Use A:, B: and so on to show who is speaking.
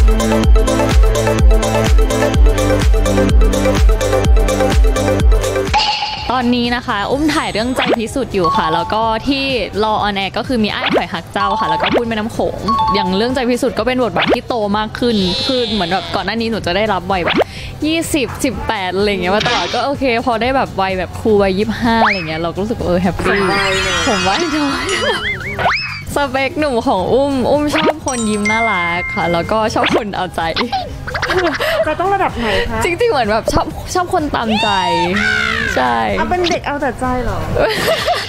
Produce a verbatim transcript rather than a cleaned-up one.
A: ตอนนี้นะคะอุ้มถ่ายเรื่องใจพิสุทธิ์อยู่ค่ะแล้วก็ที่รอออนแอร์ก็คือมีอ้ายข่อยหักเจ้าค่ะแล้วก็พูดแม่น้ำโขงอย่างเรื่องใจพิสุทธิ์ก็เป็นบทบาทที่โตมากขึ้นคือเหมือนแบบก่อนหน้านี้หนูจะได้รับวัยแบบยี่สิบ สิบแปดอะไรเงี้ยมาตลอดก็โอเคพอได้แบบวัยแบบครูวัยยี่สิบห้าอะไรเงี้ยเราก็รู้สึกเออแฮปปี้ผมว่าจอยสเปคหนุ่มของอุ้มอุ้มชอบคนยิ้มน่ารักค่ะแล้วก็ชอบคนเอาใจ
B: เราต้องระดับไหนคะ
A: จริงๆเหมือนแบบชอบชอบคนตามใจใช่
B: เอาเป็นเด็กเอาแต่ใจเหรอ